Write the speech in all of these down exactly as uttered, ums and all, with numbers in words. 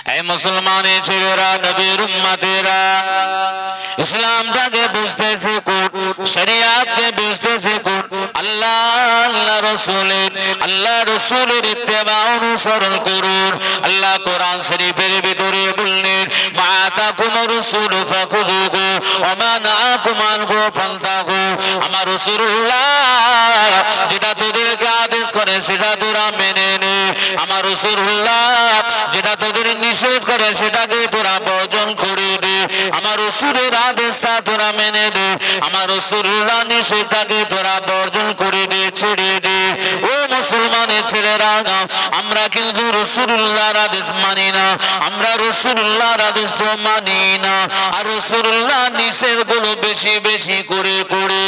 এই মুসলমানের ছেলেরা, নবীর উম্মতেরা, ইসলামটাকে বুঝতেছে কোন, শরিয়াতকে বুঝতেছে কোন, আল্লাহ আল্লাহ রাসূলের আল্লাহ রাসূলের ইত্তেবা অনুসরণ করুন। আল্লাহ কোরআন শরীফের ভিতরে বললেন, মা আতাকুমুর রাসূল ফাখুযুহু ওয়া মা নাহাকুম আনহু ফান্তাহু। আমার রাসূলুল্লাহ যেটা তোদেরকে আদেশ করে সেটা তোরা মেনে নে। আমার রাসূলুল্লাহ যেটা তোদের নিষেধ করে সেটাকে তোরা বর্জন করে দে। আমার রাসূলের আদেশটা তোরা মেনে দে, আমার রাসূলুল্লাহ নিষেধটাকে তোরা বর্জন করে দে, ছেড়ে দে। ও মুসলমানের ছেলেরা, আমরা কিন্তু রাসূলুল্লাহর আদেশ মানি না, আমরা রাসূলুল্লাহর আদেশ তো মানি না, আর রাসূলুল্লাহ নিষেধগুলো বেশি বেশি করে করে।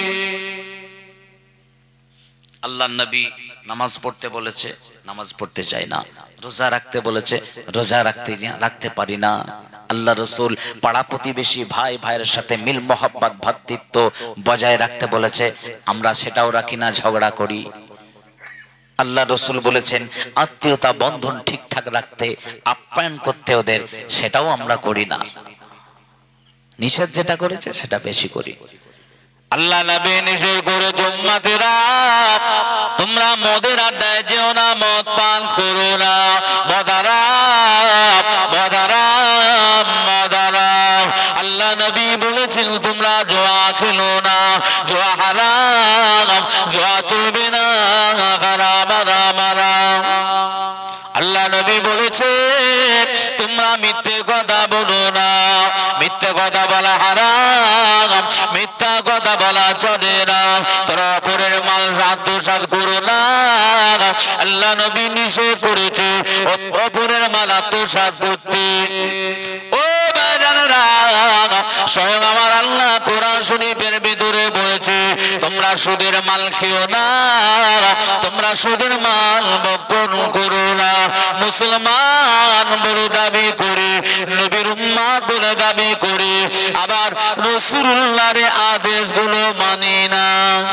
আল্লাহর নবী নামাজ পড়তে বলেছে, নামাজ পড়তে চাই না। রোজা রাখতে বলেছে, রোজা রাখতে রাখতে পারি না। আল্লাহ রসুল পাড়া প্রতিবেশী ভাই ভাইয়ের সাথে মিল মোহাব্বত ভ্রাতৃত্ব বজায় রাখতে বলেছে, আমরা সেটাও রাখি না, ঝগড়া করি। আল্লাহ রসুল বলেছেন আত্মীয়তা বন্ধন ঠিকঠাক রাখতে, আপ্যায়ন করতে ওদের, সেটাও আমরা করি না। নিষেধ যেটা করেছে সেটা বেশি করি। আল্লাহ নবী নিষেধ করে, উম্মতেরা তোমরা মদের আড্ডায় যেও না, মদ পান করো না, মদারাম মদারাম মদারাম। আল্লাহ নবী বলেছেন তোমরা জুয়া খেলো না, জুয়া হারাম, জুয়া চলবে না, হারাম হারাম হারাম। আল্লাহ নবী বলেছে তোমরা মিথ্যে কথা বলো না, মিথ্যে কথা বলা হারাম, মিথ্যা কথা বলা চলে না, তোরা অপরের মাল আত্মসাৎ করো না। আল্লাহ নবী নিষেধ করেছে অপরের মাল আত্মসাৎ করতে। ও ভাইজানেরা, স্বয়ং আমার আল্লাহ কোরআন শরীফের ভিতরে বলেছে তোমরা সুদের মাল খেও না, তোমরা সুদের মাল ভক্ষণ করো না। মুসলমান বলে দাবি করে, নবীর উম্মত বলে দাবি করে, আবার রাসূলুল্লাহর আদেশগুলো মানি না,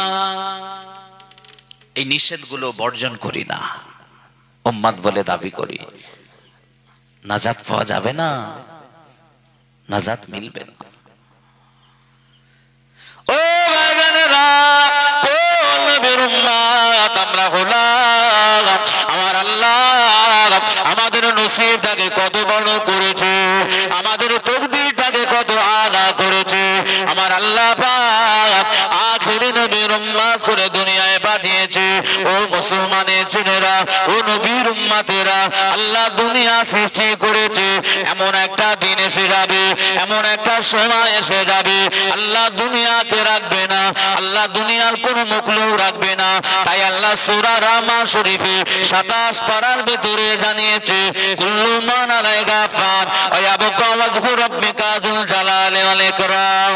এই নিষেধগুলো বর্জন করি না, উম্মত বলে দাবি করি। নাজাত পাওয়া যাবে না, নাজাত মিলবে না। ও ভাইরা, কোন নবীর উম্মত আমরা হলাম? আমার আল্লাহ আমাদের নসিবটাকে কত বড় করেছে, আমাদের তাকদীরটাকে কত আলা করেছে। আমার আল্লাহ পাক আখির নবীর উম্মত করে দুনিয়ায় পাঠিয়েছে। ও মুসলমানের ছেলেরা, ও নবীর উম্মতেরা, আল্লাহ দুনিয়া সৃষ্টি করেছে, এমন একটা দিন এসে যাবে, এমন একটা সময় এসে যাবে, আল্লাহ দুনিয়াকে রাখবে না, আল্লাহ দুনিয়ার কোন মুখলুক রাখবে না। তাই আল্লাহ সূরা রহমান শরীফে সাতাশ পারার ভিতরে জানিয়েছে, কুল্লু মান আলাইহা ফান ওয়া ইয়াবকা ওয়াজহু রাব্বিকা যুল জালালি ওয়াল ইকরাম।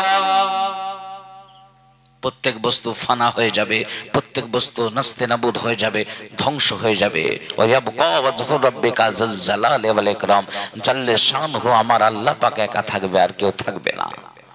প্রত্যেক বস্তু ফানা হয়ে যাবে, প্রত্যেক বস্তু নাস্তে নাবুদ হয়ে যাবে, ধ্বংস হয়ে যাবে। ওয়া ইয়াবকা ওয়াজহু রাব্বিকা যুল জালালি ওয়াল ইকরাম, জাল্লে শানহু আমার আল্লাহ পাক একা থাকবে, আর কেউ থাকবে না।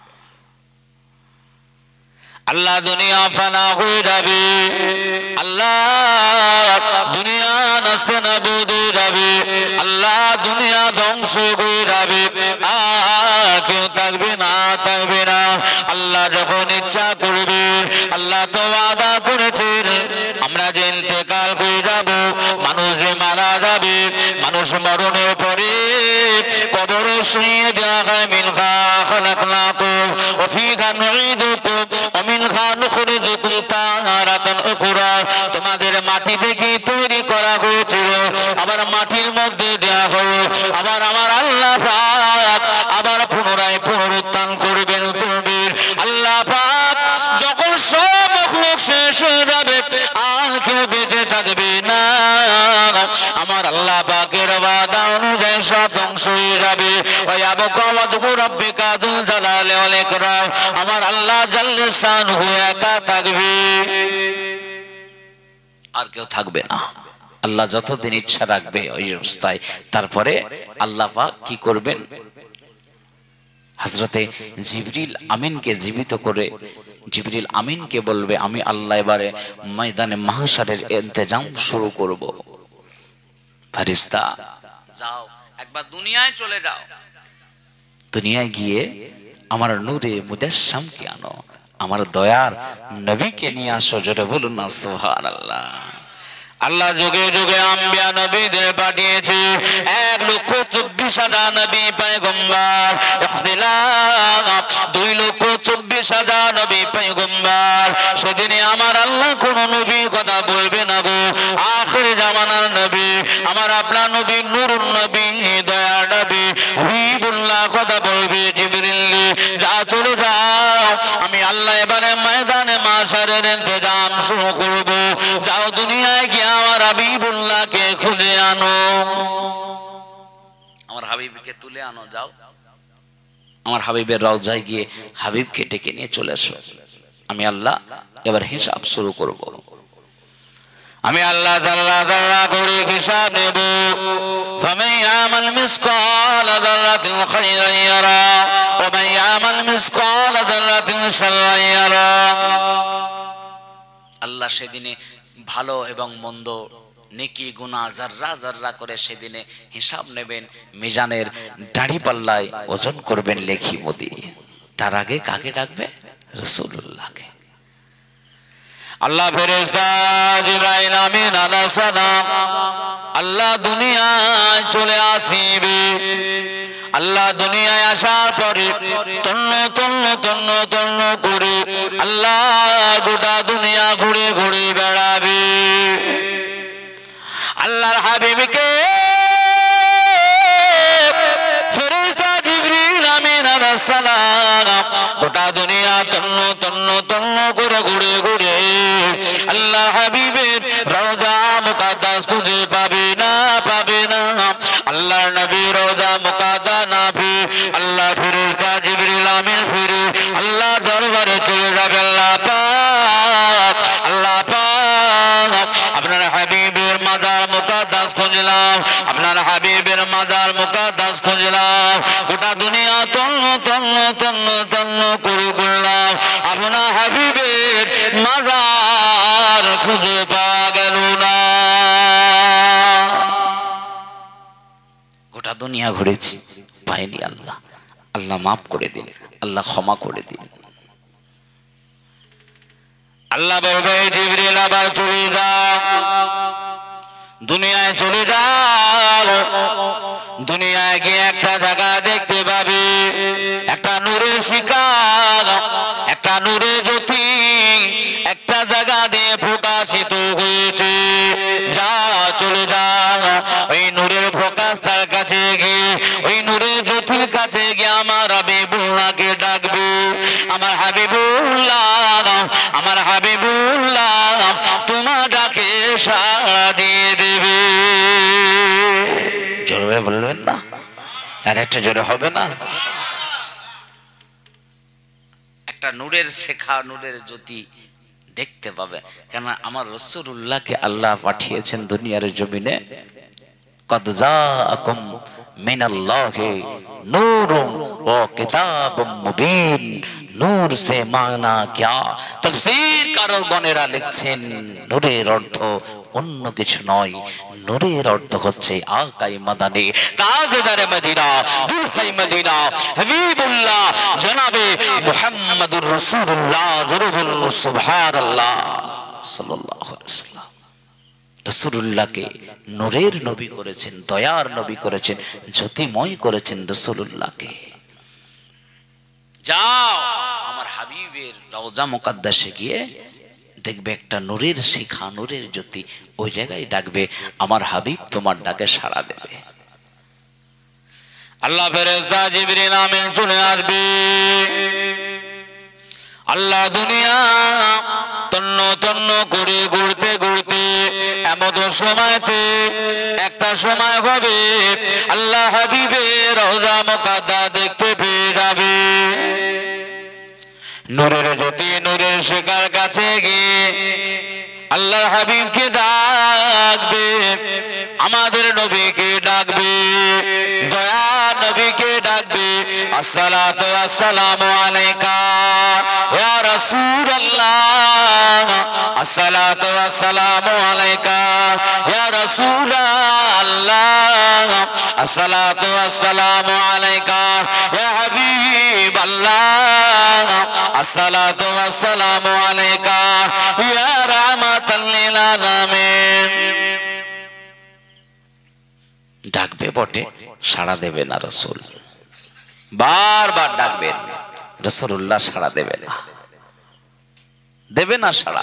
আল্লাহ দুনিয়া ফানা হয়ে যাবে, আল্লাহ দুনিয়া নাস্তে নাবুদ হয়ে যাবে, আল্লাহ দুনিয়া ধ্বংস হয়ে যাবে, আর কেউ থাকবে না, থাকবে না। আল্লাহ যখন ইচ্ছা করবে, আল্লাহ তো ওয়াদা করেছেন আমরা যে ইন্তেকাল করে যাব, মানুষ যে মারা যাবে, মানুষ মরণের পরে কবরে শুইয়ে দেওয়া হয়। মিনহা খালাকনাকুম ওয়া ফিহা নুঈদুকুম ওয়া মিনহা নুখরিজুকুম তারাতান উখরা। তোমাদের মাটি থেকে তৈরি করা হয়েছিল, আবার মাটির মধ্যে দেওয়া হলো, আবার আমার আল্লাহ পাক আবার পুনরায় পুনরুত্থান করবেন তোমাদের। আল্লাহ পাক যখন সব মখলুক শেষ হয়ে যাবে, আর কেউ বেঁচে থাকবে না, আমার আল্লাহ পাকের ওয়াদা অনুযায়ী সব ধ্বংস হয়ে যাবে। ওয়া ইয়াবকা ওয়াজহু রাব্বিকা যুল জালালি ওয়াল ইকরাম, আমার আল্লাহ জাল্লে শানহু একা থাকবে, আর কেউ থাকবে না। আল্লাহ যতদিন ইচ্ছা রাখবে ওই অবস্থায়। তারপরে আল্লাহ পাক কি করবেন? হযরতে জিবরিল আমিনকে জীবিত করে জিবরিল আমিনকে বলবে, আমি আল্লাহ এবারে ময়দানে মাহশারের ইন্তজাম শুরু করব। ফেরেশতা যাও একবার দুনিয়ায় চলে যাও, দুনিয়ায় গিয়ে আমার নূরে মুজাসসামকে আনো, আমার দয়ার নবীকে নিয়ে আসো। জোরে বলুন না সুবহানাল্লাহ। আল্লাহ যুগে যুগে আম্বিয়া নবীদের পাঠিয়েছে, এক লক্ষ চব্বিশ হাজার নবী পয়গম্বর, ইখতিলাফ দুই লক্ষ চব্বিশ হাজার নবী পয়গম্বর। সেদিনে আমার আল্লাহ কোন নবীর কথা বলবে না গো। আখির জামানার নবী আমার আপনার নবী নূরুন নবী, দয়ার নবী হাবিবুল্লাহ কথা বলবে, জিবরিল যা চলে যাও, আমি আল্লাহ এবারে ময়দানে মাশারের ইন্তজাম শুরু করব। যাও দুনিয়ায় গিয়ে আমার হাবিবুল্লাহকে খুঁজে আনো, আমার হাবিবকে তুলে আনো। যাও আমার হাবিবের রওজায় গিয়ে হাবিবকে ডেকে নিয়ে চলে এসো। আমি আল্লাহ এবার হিসাব শুরু করব। আমি আল্লাহ জাল্লা জাল্লা করে হিসাব নেব। ফামান ইয়ামাল মিসকালা যাররাতিন খায়রান ইয়ারা ওয়া মান ইয়ামাল মিসকালা যাররাতিন শাররান ইয়ারা। আল্লাহ সেদিনে ভালো এবং মন্দ, নেকি গুনাহ জাররা জাররা করে সেদিনে হিসাব নেবেন, মিজানের দাড়ি পাল্লায় ওজন করবেন লেখি মোদি। তার আগে কাকে ডাকবে? রাসূলুল্লাহকে। আল্লাহ ফেরেশতা জিবরাইল আমিন আলাইহিস সালাম আল্লাহ দুনিয়ায় চলে আসিবে। আল্লাহ দুনিয়ায় আসার পরে তন্ন তন্ন তন্ন তন্ন করে আল্লাহ গোটা দুনিয়া ঘুরে ঘুরে বেড়াবে। আল্লাহর হাবিবকে ফেরেশতা জিবরিল আমিন আলাইহিস সালাম গোটা দুনিয়া তন্ন তন্ন তন্ন করে ঘুরে ঘুরে আল্লাহ হাবিবের রওজা মুকাদ্দাস খুঁজে পাবে না, পাবে না। আল্লাহর নবী রওজা মুকাদ্দাস না পেয়ে আল্লাহ ফেরেশতা জিবরিল আমিন ফিরে আল্লাহ দরবারে চলে যাবে। আল্লাহ পাক, আল্লাহ পাক আপনার হাবিবের মাজার মুকাদ্দাস খুঁজলাম, আপনার হাবিবের মাজার মুকাদ্দাস খুঁজলাম, গোটা দুনিয়া তন্ন তন্ন তন্ন তন্ন করে ঘুরলাম, আপনার হাবিবের মাজার খুঁজে পাওয়া গেল না। গোটা দুনিয়া ঘুরেছি, পাইনি আল্লাহ। আল্লাহ মাফ করে দিন, আল্লাহ ক্ষমা করে দিন। আল্লাহ বলবে জিবরিল আবার চলে যাও, দুনিয়ায় চলে যাও। দুনিয়ায় গিয়ে একটা জায়গা দেখতে পাবে, একটা নূরের শিখা, একটা নূরের জ্যোতি একটা জায়গা দিয়ে প্রকাশিত হয়েছে। যা চলে যাও, ওই নূরের প্রকাশটার কাছে গিয়ে ওই নূরের জ্যোতির কাছে গিয়ে আমার হাবিবুল্লাহকে ডাকবে। আমার হাবিবুল্লাহ, আমার হাবিবুল্লাহ তোমার ডাকে সাড়া দিয়ে দেবে। জোরে বলবেন না? আর একটা জোরে হবে না? একটা নূরের শেখা, নূরের জ্যোতি দেখতে পাবে। কেন আমার রাসূলুল্লাহকে আল্লাহ পাঠিয়েছেন দুনিয়ার জমিনে। কদ জাআকুম মিনাল্লাহি নূরুন ওয়া কিতাবুম মুবিন। নূর সে মানা क्या? তাফসীর কারগণেরা লিখছেন নূরের অর্থ অন্য কিছু নয়, নূরের অর্থ হচ্ছে আকাই মাদানী, তাজদারে মদিনা, দুলহাই মদিনা, হাবিবুল্লাহ জনাবে মুহাম্মদুর রাসূলুল্লাহ। জরুল সুবহানাল্লাহ সাল্লাল্লাহু আলাইহি ওয়াসাল্লাম। রাসূলুল্লাহকে নূরের নবী করেছেন, দয়ার নবী করেছেন, জ্যোতিময় করেছেন রাসূলুল্লাহকে। যাও আমার হাবিবের রওজা মুকাদ্দাসে গিয়ে দেখবে একটা নূরের শিখা, নূরের জ্যোতি, ওই জায়গায় ডাকবে। আমার হাবিব তোমার ডাকে সাড়া দেবে। আল্লাহ ফেরেশতা জিবরিল আমিন চলে আসবে। আল্লাহ দুনিয়া তন্ন তন্ন করে ঘুরতে ঘুরতে এমন সময়তে একটা সময় হবে আল্লাহ হাবিবের রওজা মুকাদ্দাস দেখতে পেয়ে যাবে। নূরের জ্যোতি, নূরের শিখার কাছে গিয়ে আল্লাহ হাবিবকে ডাকবে, আমাদের নবীকে ডাকবে, দয়া নবীকে ডাকবে। আসসালাতু ওয়াসসালামু আলাইকা ইয়া রাসূলুল্লাহ, আসসালাতু ওয়াসসালামু আলাইকা ইয়া রাসূলুল্লাহ, আসসালাতু ওয়াসসালামু আলাইকা ইয়া হাবিবাল্লাহ আসসালাতু ওয়াসসালামু আলাইকা ইয়া রাহমাতাল লিল আলামিন। ডাকবে বটে, সাড়া দেবে না রাসূল। বারবার ডাকবেন, রাসূলুল্লাহ সাড়া দেবে না, দেবে না সাড়া।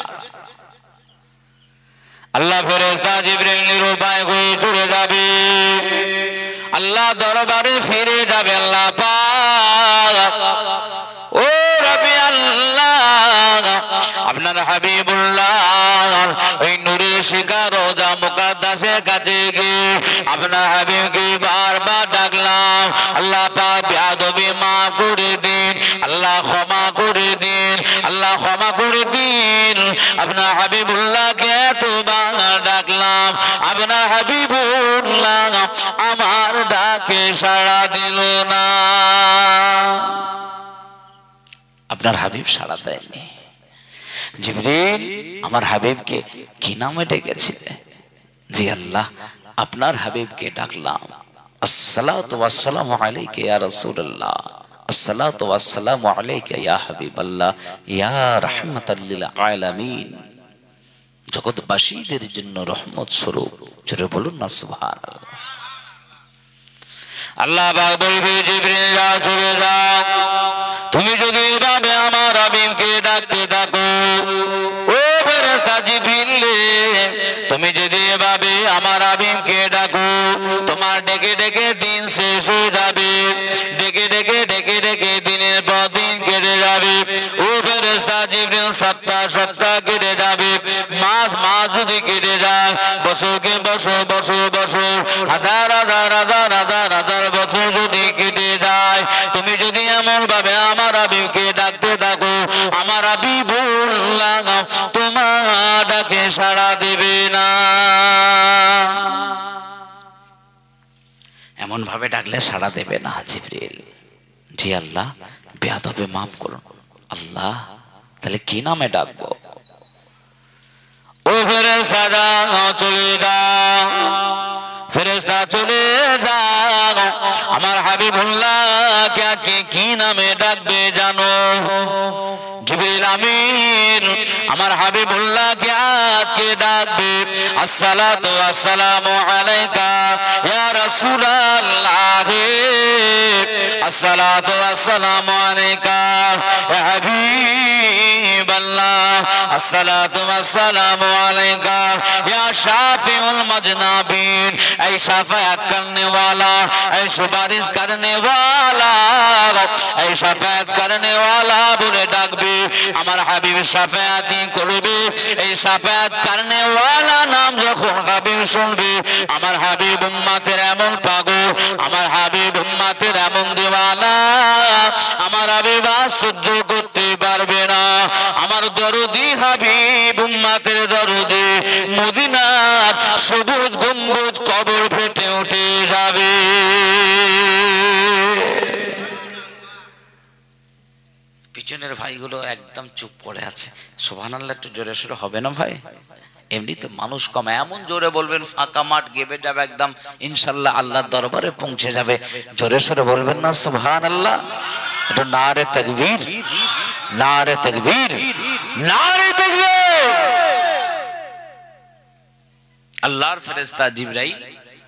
আল্লাহ ফেরেশতা জিবরিল নিরুপায় হয়ে চলে যাবে, আল্লাহ দরবারে ফিরে যাবে। আল্লাহ পাক ও রব্বি আল্লাহ, আপনার হাবিবুল্লাহ ওই নূরের শিখা রোজা মুকাদ্দাসের কাছে গিয়ে আপনার হাবিবকে বারবার ডাকলাম। আল্লাহ পাক বেয়াদবি মাফ করে দিন, আল্লাহ ক্ষমা করে দিন, আল্লাহ ক্ষমা করে দিন। আপনার হাবিবুল্লাহকে এতবার ডাকলাম, আপনার হাবিবুল্লাহ আমার ডাকে সাড়া দিল না। আপনার হাবিব সাড়া দেয়নি। জিবরিল আমার হাবিবকে কি নামে ডেকেছিলে? জি আল্লাহ, আপনার হাবিবকে ডাকলাম। আসসালাতু ওয়াসসালামু আলাইকা ইয়া রাসূলুল্লাহ, আসসালাতু ওয়াসসালামু আলাইকা ইয়া হাবিবাল্লাহ ইয়া রাহমাতাল লিল আলামিন। জগৎবাসীদের জন্য রহমত স্বরূপ। জোরে বলুন না সুবহানাল্লাহ। আল্লাহ পাক বলবে জিবরিল যাও, চলে যাও। তুমি যদি এভাবে আমার হাবিবকে ডাকতে থাকো, ও ফেরেশতা জিবরিল তুমি যদি এভাবে আমার হাবিবকে ডাকো, তোমার ডেকে ডেকে দিন শেষ হয়ে যাবে, ডেকে ডেকে ডেকে ডেকে দিনের পর দিন কেটে যাবে। ও ফেরেশতা জিবরিল সপ্তাহ সপ্তাহ কেটে যাবে, মাস মাস যদি কেটে যায়, বছরকে বছর বছর বছর হাজার হাজার হাজার হাজার হাজার বছর যদি কেটে যায়, তুমি যদি এমন ভাবে আমার হাবিবকে ডাকতে থাকো, আমার হাবিবুল্লাহ তোমার ডাকে সাড়া দেবে না। এমন ভাবে ডাকলে সাড়া দেবে না জিবরিল। জি আল্লাহ, বেয়াদবে মাফ করুন। আল্লাহ তাহলে কি নামে ডাকবো? ও ফেরেশতা যাও, চলে যাও, ফেরেশতা চলে যাও। আমার হাবিবুল্লাহকে আজকে কি নামে ডাকবে জানো? জিবরিল আমিন আমার হাবিবুল্লাহকে আজকে ডাকবে আসসালাতু ওয়াসসালামু আলাইকা ইয়া রাসূলুল্লাহ, আসসালাতু ওয়াসসালামু আলাইকা ইয়া হাবিবাল্লাহ, আসসালাতু ওয়াসসালামু আলাইকা ইয়া শাফিউল মাজনাবিন। এই শাফায়াত करने वाला, এই সুপারিশ करने वाला, এই শাফায়াত करने वाला বলে ডাকবে। আমার হাবিব শাফায়াতি করবে। এই শাফায়াত करने वाला নাম যখন হাবিব শুনবে, আমার হাবিব উম্মতের এমন পাগল, আমার হাবিব উম্মতের এমন দিওয়ানা, আমার হাবিব সহ্য করতে পারবে না। আমার দরদি হাবিব উম্মতের দরদি মদিনার সবুজ গম্বুজ কবর ফেটে উঠে যাবে। পিছনের ভাইগুলো একদম চুপ করে আছে। সুবহানাল্লাহ একটু জোরে সোরে হবে না ভাই? এমনি তো মানুষ কম, এমন জোরে বলবেন ফাঁকা মাঠ গেবে যাবে একদম, ইনশাল্লাহ আল্লাহর দরবারে পৌঁছে যাবে। জোরে সোরে বলবেন না সুবহানাল্লাহ? এটা নারে তাকবীর, নারে তাকবীর, নারে তাকবীর। আল্লাহর ফেরেশতা জিবরাইল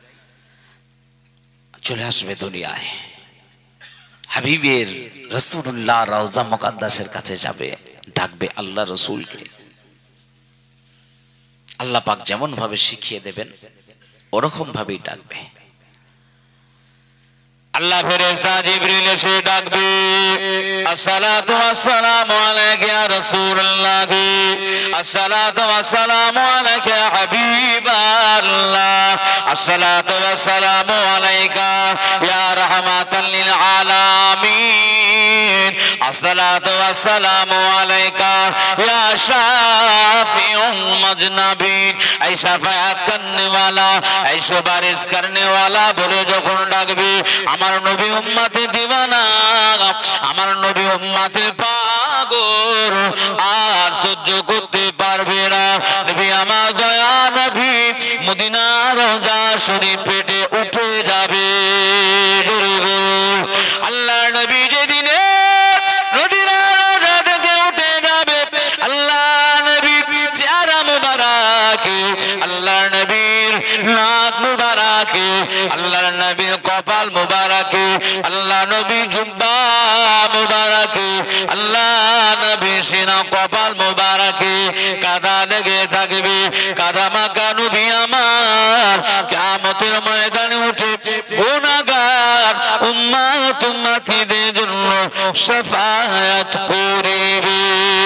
চলে আসবে দুনিয়ায়, হাবিবের রাসূলুল্লাহ রওজা মুকাদ্দাসের কাছে যাবে, ডাকবে আল্লাহ রাসূলকে। আল্লাহ পাক যেমন ভাবে শিখিয়ে দেবেন ওরকম ভাবেই ডাকবে। আল্লাহ ফেরেশতা জিবরিল এসে ডাকবে আসসালাতু ওয়াসসালামু আলাইকা ইয়া রাসূলুল্লাহ, আসসালাতু ওয়াসসালামু আলাইকা ইয়া হাবিবাল্লাহ, আসসালাতু ওয়াসসালামু আলাইকা ইয়া রাহমাতাল লিল আলামিন, আসসালাতু ওয়াসসালামু আলাইকা ইয়া শাফিউল মাজনাবিন। এই শাফায়াত করনে वाला, এই সুপারিশ করনে वाला বলে যখন ডাকবে, আমার নবী উম্মতে দিওয়ানা, আমার নবী উম্মতে পাগল আর সহ্য করতে পারবে না। নবী আমার দয়া নবী মদিনার রওজা শরীফ পেটে উঠে যাবে। কপাল মোবারকে, আল্লাহ নবী জুব্বা মোবারকে, আল্লাহ নবী সিনা কপাল মোবারকে কাদা লেগে থাকবে। কাদা মাখা নবী আমার কিয়ামতের ময়দানে উঠে গুনাহগার উম্মত উম্মতিদের জন্য শাফায়াত করিবে।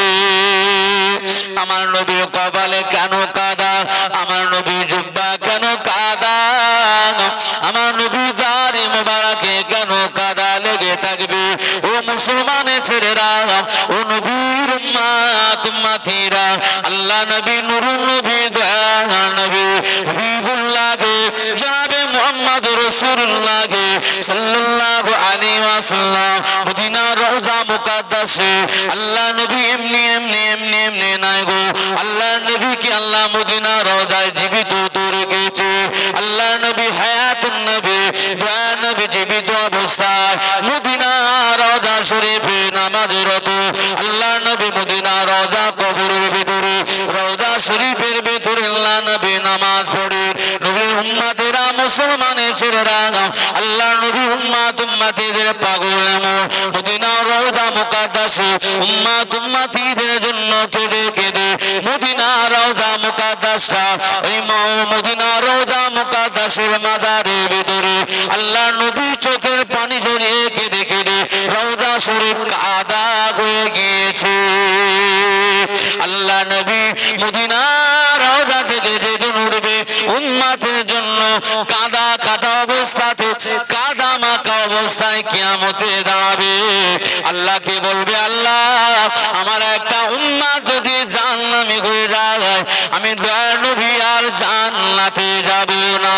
আমার নবীর কপালে কেন কাদা, আমার নবীর জুব্বা কেন কাদা, আমার নবীর দাড়ি মোবারকে কেন কাদা লেগে থাকবে? ও মুসলমানের ছেলেরা, ও নবীর উম্মত উম্মতিরা, আল্লাহ নবী নূরুন নবী দয়ার নবী হাবিবুল্লাহকে জনাবে মুহাম্মদ রাসূলুল্লাহ সাল্লাল্লাহু আলাইহি ওয়াসাল্লাম মদিনা রওজা মুকাদ্দাসে আল্লাহ নবী এমনি এমনি এমনি এমনি নাই গো, আল্লাহ নবী কি আল্লাহ মদিনা রওজায় জীবিত দূরে গেছে। আল্লাহ নবী হায়াতুন নবী দয়ার নবী জীবিত অবস্থায় মদিনা রওজা শরীফে নামাজরত। আল্লাহ নবী মদিনা রওজা কবরের ভিতরে রওজা শরীফের ভিতরে আল্লাহ নবী নামাজ পড়ে। নবীর উম্মতেরা মুসলমানের ছেলেরা, আল্লাহ নবী উম্মত উম্মতিদের পাগল এমন মদিনা রওজা মুকাদ্দাসে উম্মত উম্মতিদের জন্য কেঁদে কেঁদে মদিনা রওজা মুকাদ্দাসটা ওই মদিনা রওজা মুকাদ্দাসের মাজারের ভিতরে আল্লাহ নবী চোখের পানি ঝরিয়ে কেঁদে কেঁদে রওজা শরীফ কাদা হয়ে গিয়েছে। আল্লাহ নবী মদিনা রওজা থেকে যেদিন উঠবে উম্মতের জন্য কাদা কাটা অবস্থাতে কাদা মাখা অবস্থায় কিয়ামতে দাঁড়াবে। আল্লাহকে বলবে, আল্লাহ আমার একটা উম্মত যদি জাহান্নামী হয়ে যায় আমি দয়ার নবী আর জান্নাতে যাব না।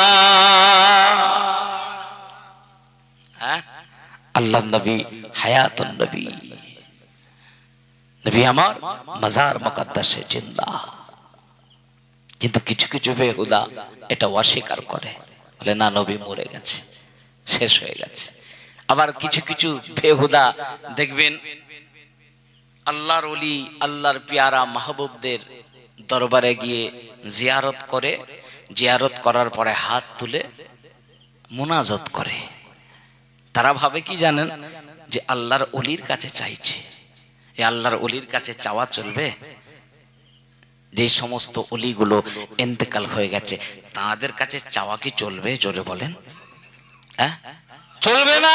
হ্যাঁ, আল্লাহ নবী হায়াতুন নবী, নবী আমার মাজার মুকাদ্দাসে জিন্দা। কিন্তু কিছু কিছু বেহুদা এটা অস্বীকার করে, বলে না নবী মরে গেছে, শেষ হয়ে গেছে। আবার কিছু কিছু বেহুদা দেখবেন আল্লাহর ওলি আল্লাহর পেয়ারা মাহবুবদের দরবারে গিয়ে জিয়ারত করে, জিয়ারত করার পরে হাত তুলে মুনাজাত করে। তারা ভাবে কি জানেন, যে আল্লাহর ওলির কাছে চাইছে। এই আল্লাহর ওলির কাছে চাওয়া চলবে? যে সমস্ত ওলিগুলো ইন্তেকাল হয়ে গেছে তাদের কাছে চাওয়া কি চলবে? জোরে বলেন। হ্যাঁ, চলবে না।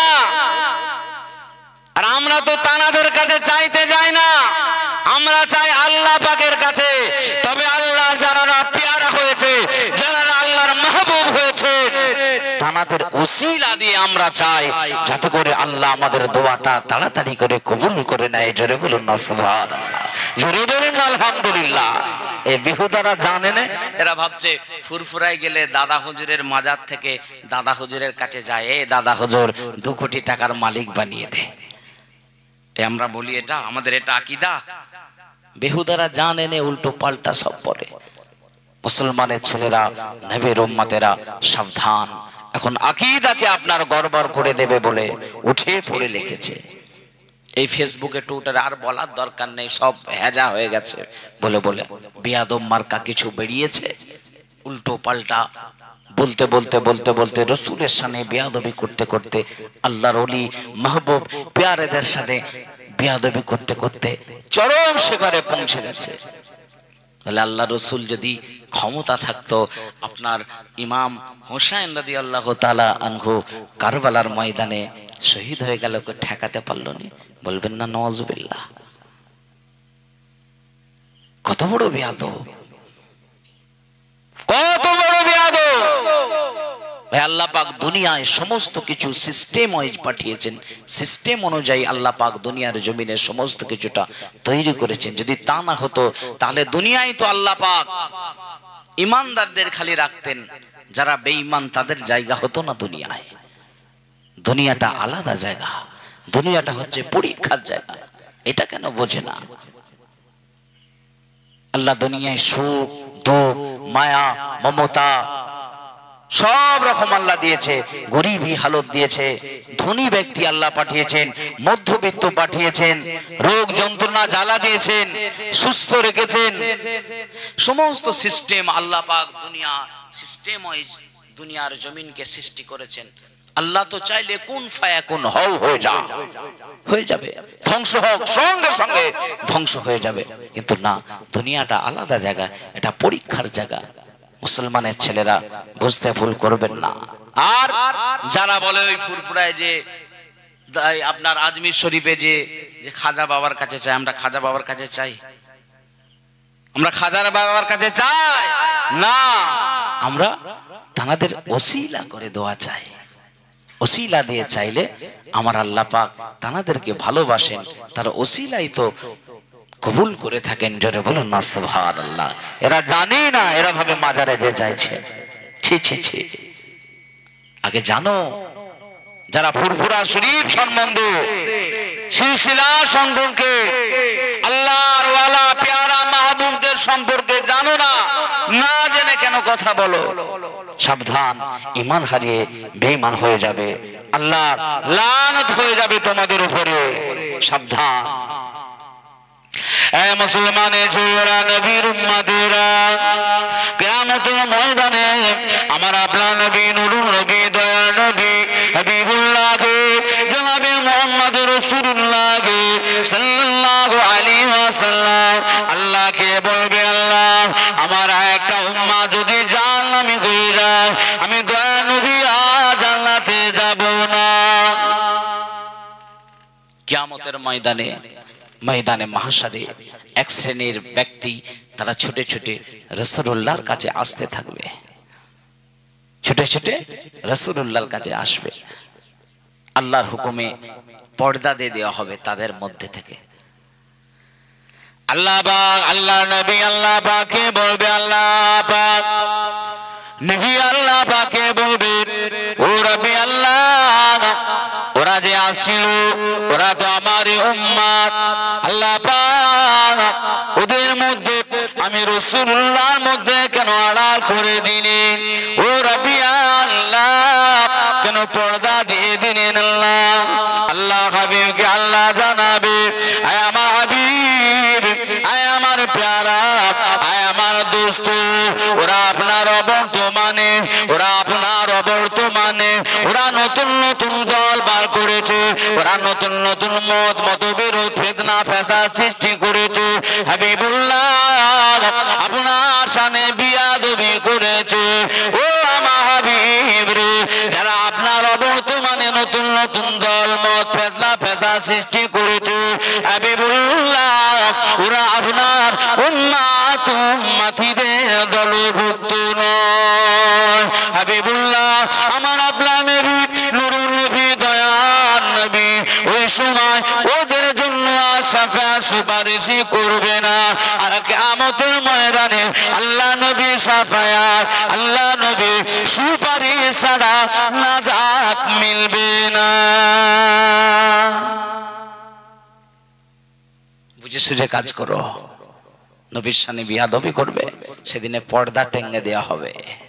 আর আমরা তো তানাদের কাছে চাইতে যাই না, আমরা চাই আল্লাহ পাকের কাছে। তবে আল্লাহ যারা পেয়ারা হয়েছে, যারা আল্লাহর মাহবুব হয়েছে, তানাদের ওসিলা দিয়ে আমরা চাই যাতে করে আল্লাহ আমাদের দোয়াটা তাড়াতাড়ি করে কবুল করে নেয়। জোরে বলুন না সুবহানাল্লাহ, জোরে বলুন আলহামদুলিল্লাহ। এই বেহুদারা জানে না, এরা ভাবছে ফুরফুরাই গেলে দাদা হুজুরের মাজার থেকে দাদা হুজুরের কাছে যায়, এ দাদা হুজুর দু কোটি টাকার মালিক বানিয়ে দে। আমরা বলি এটা আমাদের এটা আকীদা। বেহুদারা জানে না, উল্টো পাল্টা সব বলে। মুসলমানের ছেলেরা, নবীর উম্মতেরা সাবধান। এখন আকীদাকে আপনার গড়বড় করে দেবে বলে উঠে পড়ে লিখেছে। এই ফেসবুকে টুইটারে আর বলার দরকার নেই, সব হেজা হয়ে গেছে বলে বলে বিয়াদব মার্কা কিছু বেরিয়েছে। উল্টো পাল্টা বলতে বলতে বলতে বলতে রসুলের সামনে বিয়াদবি করতে করতে আল্লাহর ওলি মাহবুব পেয়ারেদের সাথে বিয়াদবি করতে করতে চরম শিখরে পৌঁছে গেছে। বলে আল্লাহ রসুল যদি ক্ষমতা থাকতো, আপনার ইমাম হুসাইন রাদিয়াল্লাহু তাআলা আনহু কারবালার ময়দানে শহীদ হয়ে গেল, ঠেকাতে পারল না। বলবেন না নওয়াজুবিল্লাহ? কত বড় বিয়াদব, কত বড় বিয়াদব! ভাই আল্লাহ পাক দুনিয়ায় সমস্ত কিছু সিস্টেম ওয়াইজ পাঠিয়েছেন, সিস্টেম অনুযায়ী আল্লাহ পাক দুনিয়ার জমিনে সমস্ত কিছুটা তৈরি করেছেন। যদি তা না হতো তাহলে দুনিয়ায় তো আল্লাহ পাক ইমানদারদের খালি রাখতেন, যারা বেঈমান তাদের জায়গা হতো না দুনিয়ায়। দুনিয়াটা আলাদা জায়গা, দুনিয়াটা হচ্ছে পরীক্ষার জায়গা। এটা কেন বোঝে না? আল্লাহ দুনিয়ায় সুখ, দুঃখ, মায়া, মমতা সব রকম আল্লাহ দিয়েছে। গরিবী হালত দিয়েছে, ধনী ব্যক্তি আল্লাহ পাঠিয়েছেন, মধ্যবিত্ত পাঠিয়েছেন, রোগ যন্ত্রণা জ্বালা দিয়েছেন, সুস্থ রেখেছেন। সমস্ত সিস্টেম আল্লাহ পাক দুনিয়া সিস্টেম ওয়াইজ দুনিয়ার জমিনকে সৃষ্টি করেছেন। আল্লাহ তো চাইলে কুন ফায়াকুন হও হয়ে যা, হয়ে যাবে, ধ্বংস হোক সঙ্গে সঙ্গে ধ্বংস হয়ে যাবে। কিন্তু না, দুনিয়াটা আলাদা জায়গা, এটা পরীক্ষার জায়গা। মুসলমানের ছেলেরা বুঝতে ভুল করবেন না। আর যারা বলে ওই ফুরফুরায় যে আপনার আজমির শরীফে যে যে খাজা বাবার কাছে চাই, আমরা খাজা বাবার কাছে চাই, আমরা খাজার বাবার কাছে চাই না, আমরা তাদের ওসিলা করে দোয়া চাই। ওসিলা দিয়ে চাইলে আমার আল্লাহ পাক তাদেরকে ভালোবাসেন, তার ওসিলাই তো কবুল করে থাকেন। জোরে বলুন না সুবহানাল্লাহ। এরা জানে না, এরা ভাবে মাজারে যে চাইছে। ছি ছি ছি। আগে জানো, যারা ফুরফুরা শরীফ সম্বন্ধে, সিলসিলা সম্পর্কে, আল্লাহর ওয়ালা পেয়ারা মাহবুবদের সম্পর্কে জানো না, না জেনে কেন কথা বলো? সাবধান, ঈমান হারিয়ে বেঈমান হয়ে যাবে, আল্লাহর লানত হয়ে যাবে তোমাদের উপরে। সাবধান। এ মুসলমানের ছেলেরা, নবীর উম্মতেরা, কিয়ামতের ময়দানে আমার আপনার নবী, নুরুল নবী, দয়ার নবী, হাবিবুল্লাহকে, জনাবে মুহাম্মদ রাসূলুল্লাহকে সাল্লাল্লাহু আলাইহি ওয়াসাল্লাম আল্লাহকে বলবে, আল্লাহ আমার একটা উম্মত যদি জাহান্নামী হয়ে যায়, আমি দয়ার নবী আর জান্নাতে যাব না। কিয়ামতের ময়দানে, ময়দানে মাহশারে এক শ্রেণীর ব্যক্তি তারা ছুটে ছুটে রাসূলুল্লাহর কাছে আসতে থাকবে, ছুটে ছুটে রাসূলুল্লাহর কাছে আসবে। আল্লাহর হুকুমে পর্দা দিয়ে দেওয়া হবে তাদের মধ্যে থেকে। আল্লাহ পাক, আল্লাহ নবী আল্লাহ পাককে বলবে, আল্লাহ পাক নবী আল্লাহ পাককে বলবে, ও রব্বি আল্লাহ, ওরা যে আসছিল ওরা তো আমারই উম্মত, আল্লাহ পাক ওদের মধ্যে আমি রাসূলুল্লাহর মধ্যে কেন আড়াল করে দিলে? ও রব্বি আল্লাহ, কেন পর্দা দিয়ে দিলেন? আল্লাহ আল্লাহ হাবিবকে আল্লাহ জানাবে, আয় আমার হাবিব, আয় আমার প্যারা, আয় আমার দোস্ত, ওরা আপনার বর্তমানে, ওরা আপনার বর্তমানে ওরা নতুন নতুন দল বার করেছে, ওরা নতুন নতুন মত মতবিরোধ ফিতনা ফাসাদ সৃষ্টি করেছে। হাবিবুল্লাহ আপনার শানে বিয়াদবি করেছে। ও আমার হাবিব রে, যারা আপনার বর্তমানে নতুন নতুন দল মত ফিতনা ফাসাদ সৃষ্টি করেছে, হাবিবুল্লাহ ওরা আপনার উম্মত উম্মতিদের দলভুক্ত নয়। হাবিবুল্লাহ আমার আপনার নবী, নুরুল নবী, দয়ার নবী ওই সময় ওদের জন্য শাফাআত সুপারিশই করবে না। আর কিয়ামতের ময়দানে আল্লাহ নবী শাফাআত, আল্লাহ নবী সুপারিশ ছাড়া নাজাত মিলবে না। বুঝে সুঝে কাজ করো। নবীর শানে বিয়াদবি করবে, সেদিনে পর্দা টেঙ্গে দেওয়া হবে।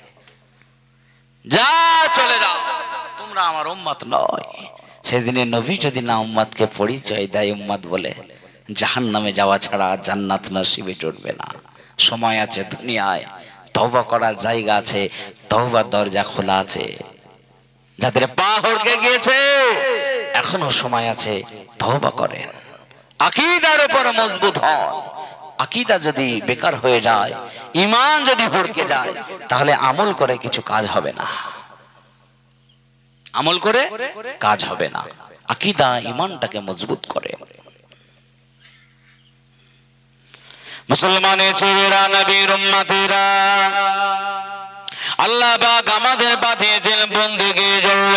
যা চলে যাও, তোমরা আমার উম্মত নয়। সেদিনে নবী যদি না উম্মতকে পরিচয় দেয় উম্মত বলে, জাহান্নামে যাওয়া ছাড়া জান্নাত নসিবে জুটবে না। সময় আছে দুনিয়ায়, তওবা করার জায়গা আছে, তওবার দরজা খোলা আছে। যাদের পা হড়কে গিয়েছে এখনো সময় আছে, তওবা করেন, আকীদার উপর মজবুত হন। আকীদা যদি বেকার হয়ে যায়, ঈমান যদি হড়কে যায়, তাহলে আমল করে কিছু কাজ হবে না, আমল করে কাজ হবে না। আকীদা ঈমানটাকে মজবুত করে। মুসলমানের ছেলেরা, নবীর উম্মতেরা, আল্লাহ পাক আমাদের পাঠিয়েছেন বন্দেগীর জন্য।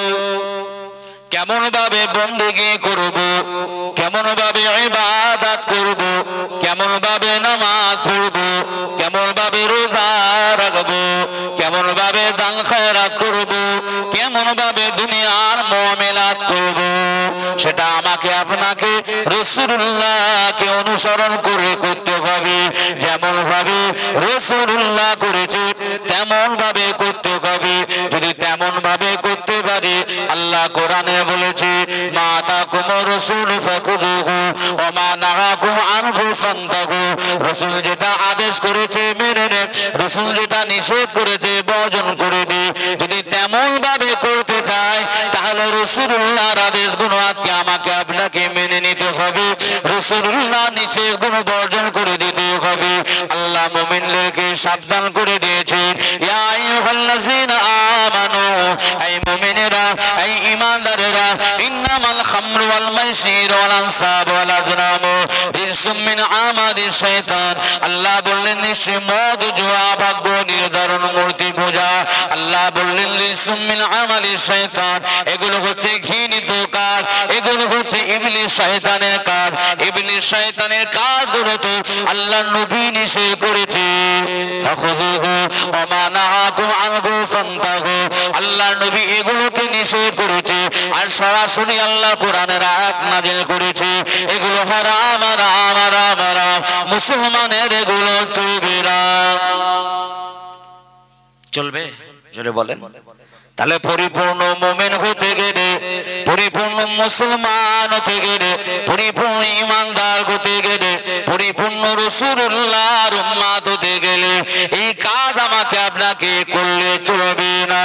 কেমন ভাবে বন্দেগী করব, কেমন ভাবে ইবাদত করব, কেমন ভাবে নামাজ পড়ব, কেমন ভাবে রোজা রাখব, কেমন ভাবে দান খয়রাত করব, কেমন ভাবে দুনিয়ার মুআমালাত করব, সেটা আমাকে আপনাকে রাসূলুল্লাহকে অনুসরণ করে করতে হবে। যেমন ভাবে রাসূলুল্লাহ করেছে তেমন ভাবে করতে হবে। যদি তেমন ভাবে করতে পারি, আল্লাহ কোরআনে বলেছে, মা তাকুম রাসূল ফাকুযুহু ওয়া মা নাহাকুম আনহু ফান্তাহু। রাসূল যেটা আদেশ করেছে মেনে নে, রাসূল যেটা নিষেধ করেছে বর্জন করে দে। যদি তেমন ভাবে করতে চায়, রাসূলুল্লাহর আদেশগুলো আজকে আমাকে আপনাকে মেনে নিতে হবে, রাসূলুল্লাহ নিষেধগুলো বর্জন করে দিতে হবে। আল্লাহ মুমিনদেরকে সাবধান করে দিয়েছে, ইয়া আইয়ুহাল্লাযীনা আমানু, এই মুমিনেরা, এই ঈমানদারেরা, ইন্নামাল খামরু ওয়াল মাইসির ওয়াল আনসাব ওয়াল আজলামু রিজসুম মিন আমালিশ শাইতান। আল্লাহ বললেন নিশ্চয় মদ, জুয়া, ভাগ্য নির্ধারণ, মূর্তি পূজা, আল্লাহ বললেন রিজসুম মিন আমালিশ শাইতান, এগুলো হচ্ছে ঘৃণিত কাজ, এগুলো হচ্ছে ইবলিস শয়তানের কাজ। ইবলিস শয়তানের কাজগুলো তো আল্লাহর নবী নিষেধ করেছে, ফাখুযুহু ওয়া মা নাহাকুম আনহু ফান্তাহু, আল্লাহর নবী এগুলোকে নিষেধ করেছে। আর সরাসরি আল্লাহ কোরআনের আয়াত নাযিল করেছে, এগুলো হারাম হারাম হারাম হারাম, মুসলমানের এগুলো চলবে না। চলবে? জোরে বলেন। তাহলে পরিপূর্ণ মুমিন হতে গেলে, পরিপূর্ণ মুসলমান হতে গেলে, পরিপূর্ণ ঈমানদার হতে গেলে, পরিপূর্ণ রাসূলুল্লাহর উম্মত হতে গেলে এই কাজ আমাকে আপনাকে করলে চলবে না।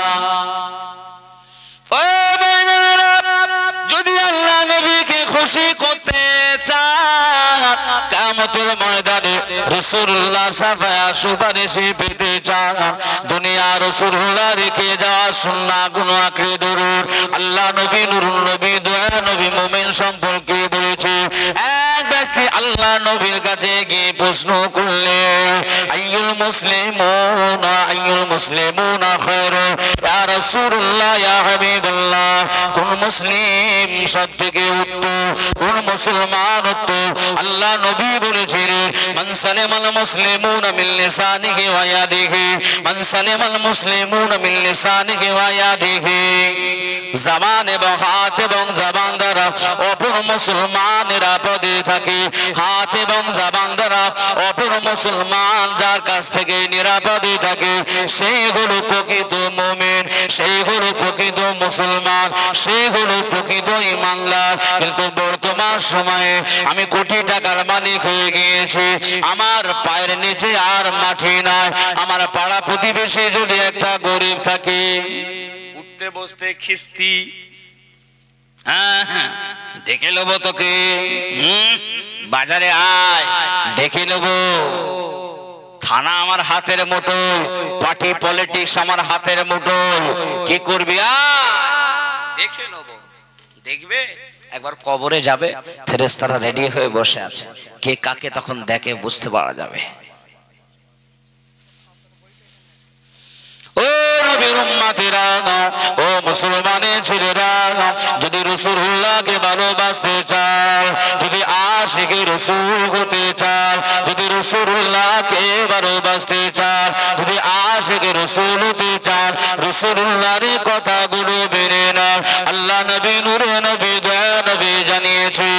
যদি আল্লাহ নবীকে খুশি করতে চান, কিয়ামতের ময়দানে রাসূলুল্লাহ শাফাআত সুপারিশে পেতে চান, দুনিয়া রাসূলুল্লাহ রেখে যাওয়া সুন্নাহ গুলো আঁকড়ে ধরুন। আল্লাহ নবী নূরুন নবী, দয়া নবী, মুমিন সম্পর্কে বলেছে, এক ব্যক্তি আল্লাহ নবীর কাছে গিয়ে প্রশ্ন করলেন, আইয়ুল মুসলিমুনা আইয়ুল মুসলিমুনা খায়রু, ইয়া রাসূলুল্লাহ, ইয়া হাবিবাল্লাহ, কোন মুসলিম সবথেকে উত্তম, কোন মুসলমান উত্তম? আল্লাহ নবী বলেছিলেন, মান সালামাল মুসলিমুনা মিন লিসানিহি ওয়া ইয়াদিহি, মান সালামাল মুসলিমুনা মিন লিসানিহি ওয়া ইয়াদিহি, জবান এবং হাত এবং জবান দ্বারা অপর মুসলমান নিরাপদে থাকে, হাত এবং জবান দ্বারা অপর মুসলমান যার কাছ থেকে নিরাপদে থাকে, সেই হলো প্রকৃত মুমিন, সেই হলো প্রকৃত মুসলমান, সেই হলো প্রকৃত ঈমানদার। কিন্তু বর্তমান সময়ে আমি কোটি টাকার মালিক হয়ে গিয়েছি, আমার পায়ের নিচে আর মাটি নাই, আমার পাড়া প্রতিবেশী যদি একটা গরিব থাকে, উঠতে বসতে খিস্তি, হ্যাঁ হ্যাঁ দেখে নেবো তোকে, হম বাজারে আয় দেখে নেবো, থানা আমার হাতের মুঠোয়, পার্টি পলিটিক্স আমার হাতের মুঠোয়, কি করবি দেখে নেবো। দেখবে একবার কবরে যাবে, ফেরেশতারা রেডি হয়ে বসে আছে, কে কাকে তখন দেখে বুঝতে পারা যাবে। ও নবীর উম্মতেরা, ও মুসলমানের ছেলেরা, যদি রাসূলুল্লাহকে ভালোবাসতে চাও, যদি আশিকে রাসূল হতে চাও, যদি রাসূলুল্লাহকে ভালোবাসতে চাও, যদি আশিকে রাসূল হতে চাও, রাসূলুল্লাহর কথাগুলো মেনে নাও। আল্লাহ নবী নূরে নবী দয়া নবী জানিয়েছে,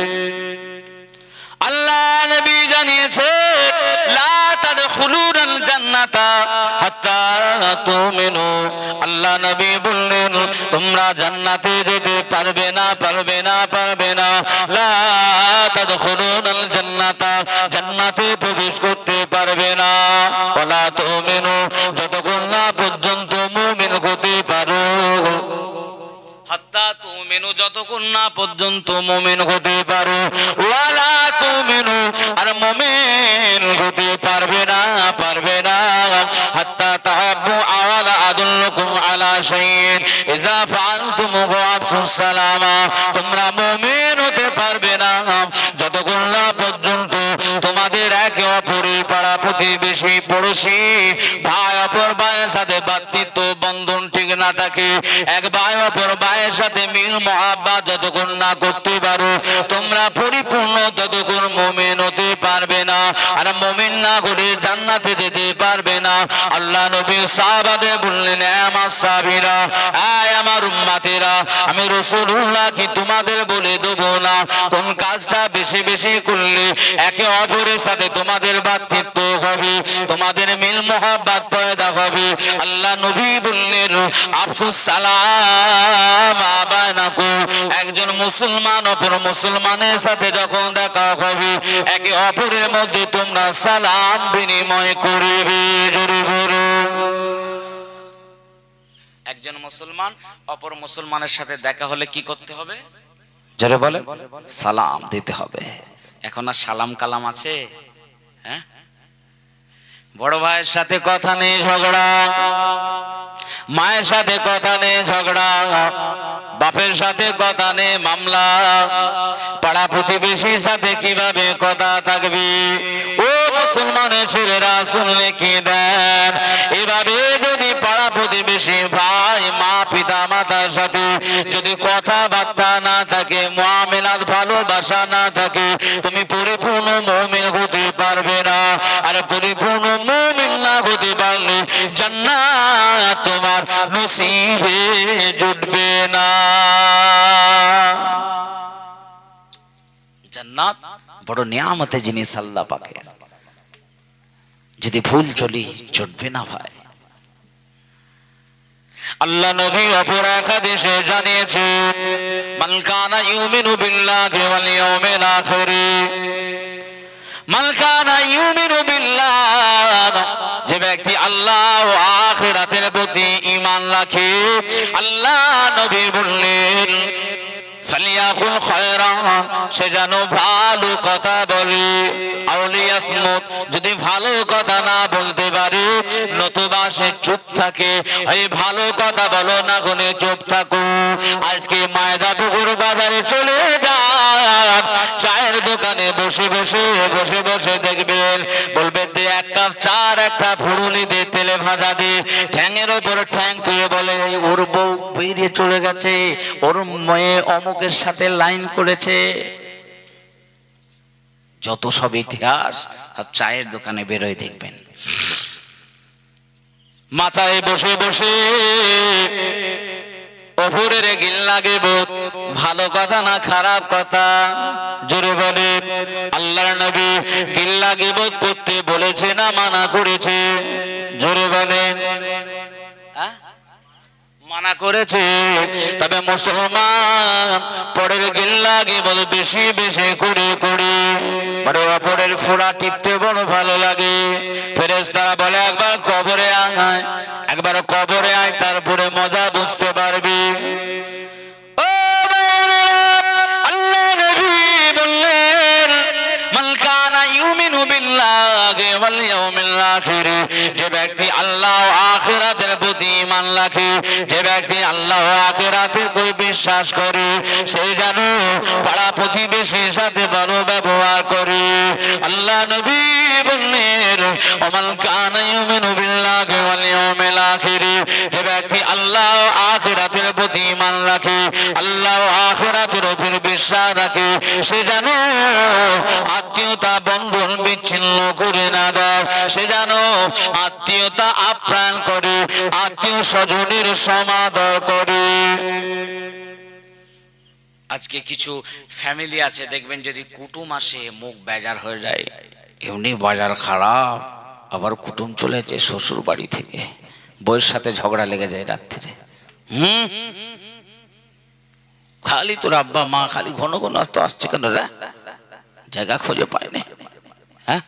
আল্লাহ নবী জানিয়েছে, লা তাদখুলুনাল জান্নাতা হাত্তা তুমিনু, আল্লাহ নবী বললেন তোমরা জান্নাতে যেতে পারবে না, পারবে না, পারবে না, লা তাদখুলুনাল জান্নাতা, জান্নাতে প্রবেশ করতে পারবে না, ওয়ালা তুমিনু, যতক্ষণ না পর্যন্ত মুমিন হতে পারো, হাত্তা তুমিনু, যতক্ষণ না পর্যন্ত মুমিন হতে পারো, ওয়ালা তুমিনু, আর মুমিন হতে পারবে না, পারবে না, হাত্তা তাহাব্বু, আওয়ালা আদুল্লুকুম আলা শাইইন ইযা ফাআলতুমুহু আফশুস সালামা, তোমরা মুমিন হতে পারবে না যতক্ষণ না পর্যন্ত তোমাদের একে অপরের পাড়া প্রতিবেশী পড়োশী ভাই অপর ভাইয়ের সাথে ভ্রাতৃত্ব বন্ধন ঠিক না থাকে, এক ভাই অপর ভাইয়ের সাথে মিল মহাব্বত যতক্ষণ না করতে পারো, তোমরা পরিপূর্ণ ততক্ষণ মুমিন হতে পারবে না, আর মুমিন না হলে জান্নাতে যেতে পারবে না। আল্লাহ নবী সাহাবাদের বললেন, আমার সাহাবীরা, আয় আমার উম্মতেরা, আমি রাসূলুল্লাহ কি তোমাদের বলে দেবো না কোন কাজটা বেশি বেশি করলে একে অপরের সাথে তোমাদের ভ্রাতৃত্ব হবে, তোমাদের মিল মহাব্বত পয়দা হবে। আল্লাহ নবী বললেন, আফসুস সালাম বাইনাকুম, একজন মুসলমান অপর মুসলমানের সাথে যখন দেখা হবে একে অপরের মধ্যে তোমরা সালাম বিনিময় করবে। জোরে বলো, একজন মুসলমান অপর মুসলমানের সাথে দেখা হলে কি করতে হবে? জোরে বলেন, সালাম দিতে হবে। এখন আর সালাম কালাম আছে? হ্যাঁ, বড় ভাইয়ের সাথে কথা নেই ঝগড়া, মায়ের সাথে কথা নেই ঝগড়া, বাপের সাথে কথা নেই মামলা, পাড়া প্রতিবেশীর সাথে কিভাবে কথা থাকবে? ও মুসলমানের ছেলেরা শুনলে কি দেন, এভাবে যদি পাড়া প্রতিবেশী ভাই মা পিতা মাতার সাথে যদি কথাবার্তা না থাকে, মুআমেলাত ভালোবাসা না থাকে, তুমি পরিপূর্ণ মুমিন হতে পারবে না। আর পরিপূর্ণ মুমিন না হতে পারলে জান্নাত তোমার নসিবে জুটবে না। জান্নাত বড় নিয়ামতের জিনিস আল্লাহ পাকের, যদি ভুল চলি জুটবে না ভাই। আল্লাহ নবী অপর এক হাদিসে জানিয়েছেন, মান কানা ইউমিনু বিল্লাহি ওয়াল ইয়াউমিল আখির, মান কানা ইউমিনু বিল্লাহ, যে ব্যক্তি আল্লাহ ও আখিরাতের প্রতি ঈমান রাখে, আল্লাহ নবী বললেন ফালিয়াকুল খায়রান, সে যেন ভালো কথা বলে, আউলিয়াসমুত, যদি ভালো কথা না বলতে পারে নতুবা সে চুপ থাকে। এই ভালো কথা বলো না কোনে চুপ থাকো। আজকে ময়দাপুকুর বাজারে চলে যান, চায়ের দোকানে বসে বসে বসে বসে দেখবেন বলবে দে এক কাপ চা, একটা ফুড়ুলি দে, তেলে ভাজা দে, ঠ্যাঙের ওপর ঠ্যাং তুলে বলে ওর বউ বেরিয়ে চলে গেছে, ওর মেয়ে অমুকের সাথে লাইন করেছে। যত সব ইতিহাস সব চায়ের দোকানে বেরোয় দেখবেন। মাচায় বসে বসে অপরের গিল লাগে বোধ, ভালো কথা না খারাপ কথা। জোরে বলে, আল্লাহর নবী গিল লাগে বোধ করতে বলেছে না মানা করেছে? জোরে বলে, মানা করেছে। তবে মুসলমান পরের গিল্লা গিবত বেশি বেশি করে করে বড় অপরের ফোড়া টিপতে বড় ভালো লাগে। ফেরেশতারা বলে একবার কবরে আয়, একবার কবরে আয়, তারপরে মজা বুঝতে পারবি। ও আল্লাহ নবী বললেন, মান কানা ইউমিনু বিল্লাহি ওয়াল ইয়াউমিল আখির, যে ব্যক্তি আল্লাহ ও আখিরাতের প্রতি ঈমান রাখে, যে ব্যক্তি আল্লাহ ও আখিরাতে কই বিশ্বাস করে, সে যেন পাড়া প্রতিবেশীর সাথে ভালো ব্যবহার করে। আল্লাহ নবী বললেন, ওমান কানা ইউমিনু বিল্লাহি ওয়াল ইয়াউমিল আখির, যে ব্যক্তি আল্লাহ ও আখিরাতের প্রতি ঈমান রাখে, আল্লাহ ও আখিরাতের উপর বিশ্বাস রাখে, সে যেন আত্মীয়তা বন্ধন বিচ্ছিন্ন করে না দেয়, সে যেন আত্মীয়তা আপ্যায়ন করে, আত্মীয় স্বজনের সমাদর করে। আজকে কিছু ফ্যামিলি আছে দেখবেন, যদি কুটুম আসে মুখ বেজার হয়ে যায়, এমনি বাজার খারাপ, আবার কুটুম চলেছে শ্বশুর বাড়ি থেকে, বউয়ের সাথে ঝগড়া লেগে যায় রাত্রিরে। হুম, খালি তোর আব্বা মা খালি ঘন ঘন তো আসছে কেন রে, জায়গা খুঁজে পায়নি। হ্যাঁ,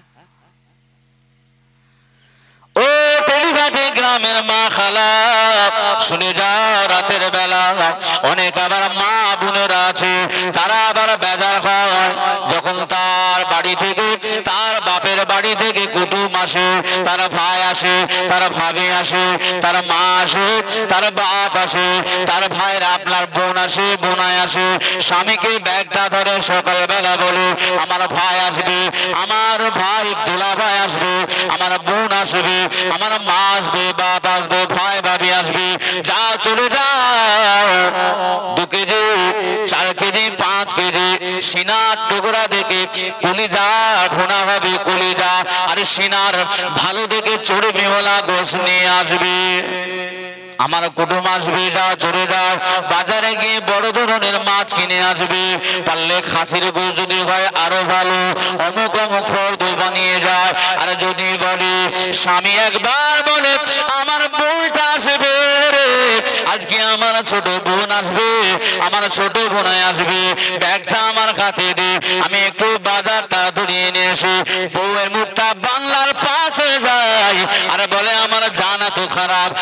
ও টেলিঘাটে গ্রামের মা খালা শুনে যাও, রাতের বেলা অনেক আবার মা বোনেরা আছে, তারা আবার বেজার হয় যখন তার বাড়ি থেকে, তার বাপের বাড়ি থেকে কুটুম আসে, তার ভাই আসে, তার ভাবি আসে, তার মা আসে, তার বাপ আসে, তার ভাইয়ের আপনার বোন আসে, বোনাই আসে, স্বামীকে ব্যাগটা ধরে সকালবেলা বলে আমার ভাই আসবে, আমার ভাই দুলা ভাই আসবে, আমার বোন আসবে, আমার মা আসবে, বাপ আসবে, ভাই ভাবি আসবে, যা চলে যাও, দু কেজি চার কেজি পাঁচ কেজি সিনার টুকরা দেখে কলিজা ভুনা হবে, কলিজা আর সিনার ভালো দেখে চর্বি ওলা গোশ নিয়ে আসবে। আমার কুটুম আসবে, যা চলে যাও, বাজারে গিয়ে বড় ধরনের মাছ কিনে আসবে, পারলে খাসির গোশ যদি হয় আরো ভালো, অমুক অমুক ফর্দ বানিয়ে যায়। আর যদি বলে স্বামী একবার বলে আমার বোনটা আসবে রে, আজকে আমার ছোট বোন আসবে, আমার ছোট বোনাই আসবে, ব্যাগটা আমার কাছে দে, আমি একটু বাজারটা ধরিয়ে নিয়ে এসে, বউয়ের মুখটা বাংলার পাশে যায় আর বলে আমার জানা তো খারাপ, আজকে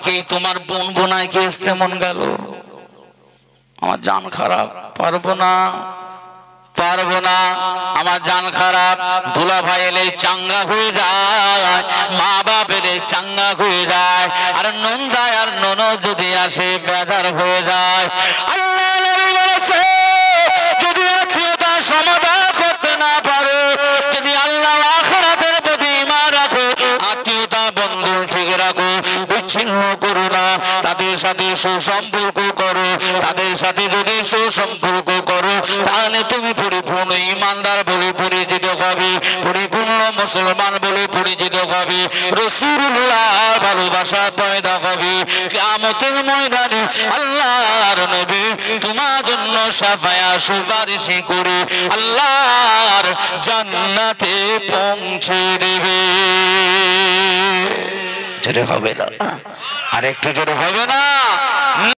কালকেই তোমার বোন বোনায় কি আসতে মন গেল, আমার জান খারাপ, পারবো না পারবো না, আমার জান খারাপ। দুলা ভাই এলে চাঙ্গা হয়ে যায়, মা বাপ এলে চাঙ্গা হয়ে যায়, আর নন্দায় আর ননদ যদি আসে বেজার হয়ে যায়। আল্লাহ নবী বলেছে যদি আখিরাতের সমাধান করতে না পারো, যদি আল্লাহ আখিরাতের প্রতি ঈমান রাখো, আত্মীয়তা বন্ধন ঠিক রাখো, বিচ্ছিন্ন করো না, তাদের সাথে সুসম্পর্ক করো, তাদের সাথে যদি সুসম্পর্ক করো তাহলে তুমি পরিপূর্ণ ঈমানদার বলে পরিচিত হবে, পরিপূর্ণ মুসলমান বলে পরিচিত হবে, রাসূলুল্লাহর ভালোবাসা পয়দা হবে। কিয়ামতের ময়দানে আল্লাহর নবী তোমার জন্য শাফায়া সুপারিশ করে আল্লাহর জান্নাতে পৌঁছে দেবে। জোরে হবে না, আরেকটু জোরে হবে না?